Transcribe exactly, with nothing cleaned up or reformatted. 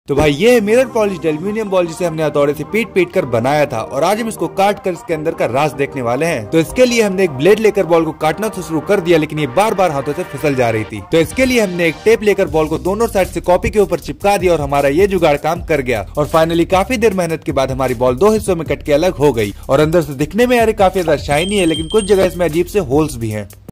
तो भाई ये मिरर पॉलिश एल्यूमिनियम बॉल जिसे हमने हथौड़े से पीट पीट कर बनाया था और आज हम इसको काट कर इसके अंदर का राज देखने वाले हैं। तो इसके लिए हमने एक ब्लेड लेकर बॉल को काटना तो शुरू कर दिया, लेकिन ये बार बार हाथों से फिसल जा रही थी। तो इसके लिए हमने एक टेप लेकर बॉल को दोनों साइड से कॉपी के ऊपर चिपका दिया और हमारा ये जुगाड़ काम कर गया। और फाइनली काफी देर मेहनत के बाद हमारी बॉल दो हिस्सों में कट के अलग हो गई और अंदर से दिखने में यार काफी ज्यादा शाइनी है, लेकिन कुछ जगह इसमें अजीब से होल्स भी हैं।